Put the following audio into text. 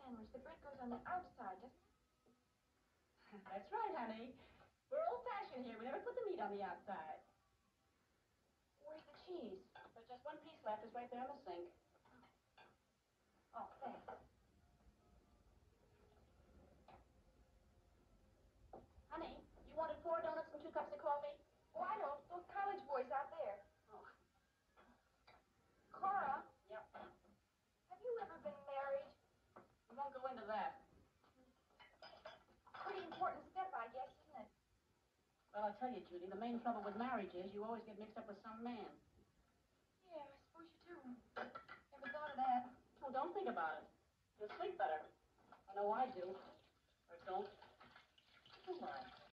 sandwich. The bread goes on the outside, doesn't it? That's right, honey. We're old-fashioned here. We never put the meat on the outside. Where's the cheese? There's just one piece left. It's right there in the sink. Oh, thanks. Honey, you wanted 4 donuts and 2 cups of coffee? Oh, I don't. Those college boys out there. Oh. Cora, Yep. have you ever been married? We won't go into that. Pretty important step, I guess, isn't it? Well, I'll tell you, Judy, the main trouble with marriage is you always get mixed up with some man. Yeah, I suppose you do. Never thought of that. Oh, don't think about it. You'll sleep better. I know I do.